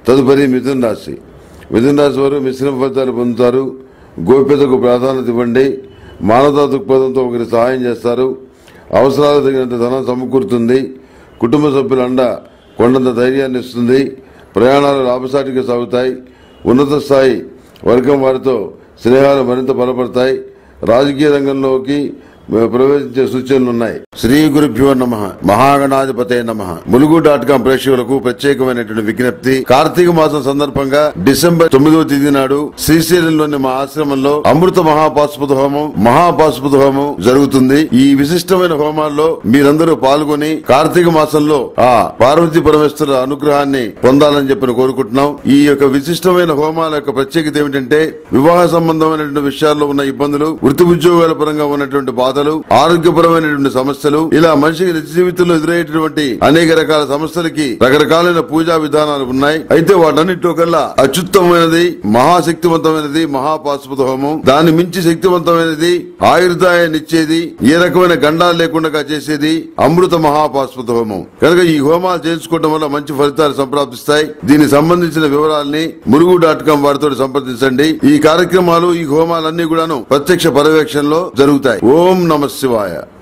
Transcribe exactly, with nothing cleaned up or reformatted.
తదుపరి మిథున రాశి. మిథున రాశి వారు మిశ్రమ ఫలితాలు పొందుతారు. గోప్యతకు ప్రాధాన్యత ఇవ్వండి. మానవతా దృక్పథంతో ఒకరి సహాయం చేస్తారు. అవసరాలకు తగినంత ధనం సమకూరుతుంది. కుటుంబ సభ్యుల అండ కొండంత ధైర్యాన్ని ఇస్తుంది. ప్రయాణాలు లాభసాటిగా సాగుతాయి. ఉన్నత స్థాయి వర్గం వారితో స్నేహాలు మరింత బలపడతాయి. రాజకీయ రంగంలోకి ప్రవేశించే సూచనలున్నాయి. శ్రీ గురుభ్యో నమః. మహాగణాధిపతే నమః. ములుగు డాట్ కాం ప్రేక్షకులకు ప్రత్యేకమైనటువంటి విజ్ఞప్తి. కార్తీక మాసం సందర్భంగా డిసెంబర్ తొమ్మిదవ తేదీ నాడు శ్రీశైలంలోని మా ఆశ్రమంలో అమృత మహాపాశుపత హోమం మహాపాశుపత హోమం జరుగుతుంది. ఈ విశిష్టమైన హోమాల్లో మీరందరూ పాల్గొని కార్తీక మాసంలో ఆ పార్వతీ పరమేశ్వర అనుగ్రహాన్ని పొందాలని చెప్పి కోరుకుంటున్నాం. ఈ యొక్క విశిష్టమైన హోమాల యొక్క ప్రత్యేకత ఏమిటంటే వివాహ సంబంధమైనటువంటి విషయాల్లో ఉన్న ఇబ్బందులు, వృత్తి ఉద్యోగాల పరంగా ఉన్నటువంటి బాధ, ఆరోగ్యపరమైనటువంటి సమస్యలు, ఇలా మనిషికి నిత్య జీవితంలో ఎదురయ్యేటువంటి అనేక రకాల సమస్యలకి రకరకాలైన పూజా విధానాలు ఉన్నాయి. అయితే వాటన్నిటిలో కల్లా అత్యుత్తమైనది, మహాశక్తివంతమైనది మహాపాశుపత హోమం. దాన్ని మించి శక్తివంతమైనది, ఆయుర్దాయాన్ని ఇచ్చేది, ఏ రకమైన గండాలు లేకుండా చేసేది అమృత మహాపాశుపత హోమం. కనుక ఈ హోమాలు చేయించుకోవడం వల్ల మంచి ఫలితాలు సంప్రాప్తిస్తాయి. దీనికి సంబంధించిన వివరాలని ములుగు డాట్ కాం వారితో సంప్రదించండి. ఈ కార్యక్రమాలు, ఈ హోమాలన్నీ కూడాను ప్రత్యక్ష పర్యవేక్షణలో జరుగుతాయి. ఓం నమః శివాయ.